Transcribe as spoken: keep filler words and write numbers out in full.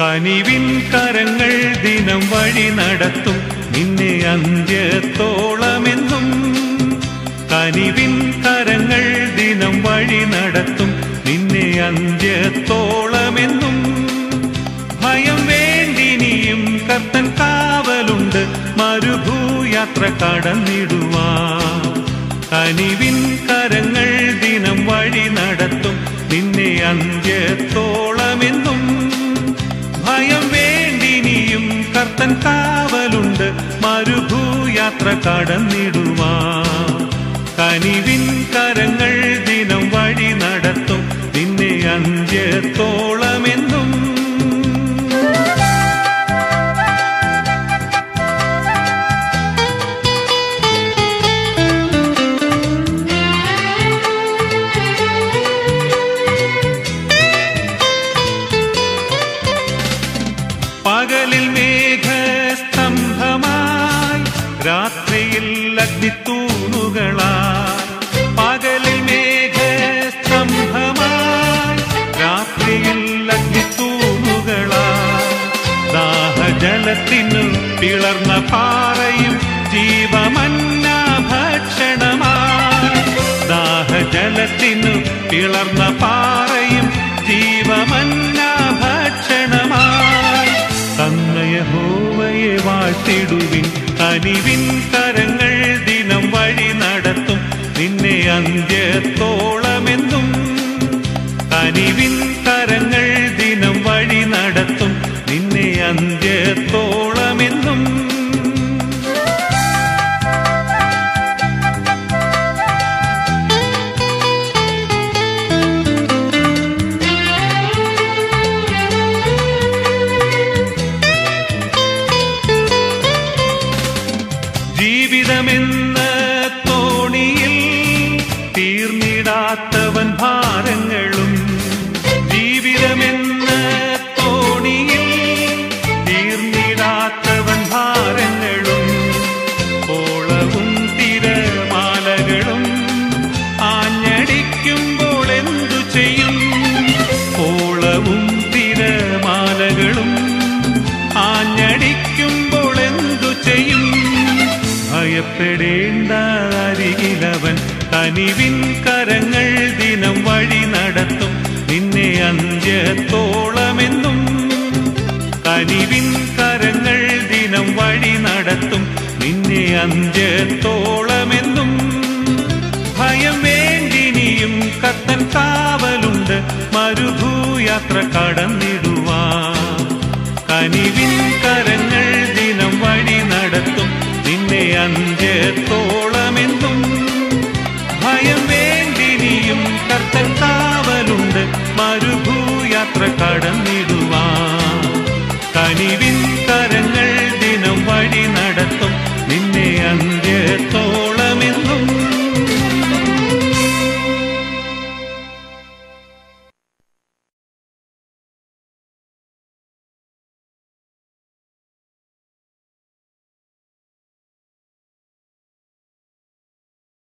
കനിവിൻ കരങ്ങൾ ദിനം വഴി നടത്തും നിന്നെ അന്ത്യത്തോളമെന്നും. കനിവിൻ കരങ്ങൾ ദിനം വഴി നടത്തും നിന്നെ അന്ത്യത്തോളമെന്നും. ഭയം വേണ്ടിനിയും കർത്തൻ കാവലുണ്ട് മരുഭൂയാത്ര കടന്നിടുവാൻ. കനിവിൻ കരങ്ങൾ ദിനം വഴി നടത്തും നിന്നെ അന്ത്യത്തോളമെന്നും. ഭയം വേണ്ടിനിയും കർത്തൻ കാവലുണ്ട് മരുഭൂയാത്ര കടന്നിടുവാൻ. കനിവിൻ കരങ്ങൾ ദിനം വഴി നടത്തും നിന്നെ അന്ത്യത്തോളമെന്നും. പകലിൽ മേഘസ്തംഭമായി രാത്രിയിൽ അഗ്നിത്തൂണുകളായി. പകലിൽ മേഘസ്തംഭമായി രാത്രിയിൽ അഗ്നിത്തൂണുകളായി. ദാഹജലത്തിനു പിളർന്ന പാറയും ജീവമന്ന ഭക്ഷണമായി. ദാഹജലത്തിനു പിളർന്ന പാറയും ജീവമന്ന ഭക്ഷണമായി. തന്ന യഹോവയെ വാഴ്ത്തിടുവിൻ. കനിവിൻ കരങ്ങൾ ദിനം വഴി നടത്തും നിന്നെ അന്ത്യത്തോളമെന്നും. കനിവിൻ കരങ്ങൾ ദിനം വഴി നടത്തും നിന്നെ അന്ത്യത്തോളമെന്നും. ജീവിതമെന്ന തോണിയിൽ തീർന്നിടാത്തവൻ ഭാരങ്ങളും. ജീവിതമെന്ന തോണിയിൽ തീർന്നിടാത്തവൻ ഭാരങ്ങളും. ഓളവും തിരമാലകളും ആഞ്ഞടിക്കുമ്പോൾ എന്തു ചെയ്യും? ഓളവും തിരമാലകളും ആഞ്ഞടിക്കുമ്പോൾ എന്തു ചെയ്യും? ഭയപ്പെടേണ്ട അരികിലവൻ. കനിവിൻ കരങ്ങൾ ദിനം വഴി നടത്തും നിന്നെ അന്ത്യത്തോളമെന്നും. കനിവിൻ കരങ്ങൾ ദിനം വഴി നടത്തും നിന്നെ അന്ത്യത്തോളമെന്നും. ഭയം വേണ്ടിനിയും കർത്തൻ കാവലുണ്ട് മരുഭൂയാത്ര കടന്നിടുവാൻ. കനിവിൻ കരങ്ങൾ ദിനം വഴി നടത്തും നിന്നെ അന്ത്യത്തോളമെന്നും. ഭയം വേണ്ടിനിയും കർത്തൻ കാവലുണ്ട് മരുഭൂയാത്ര കടന്നിടും.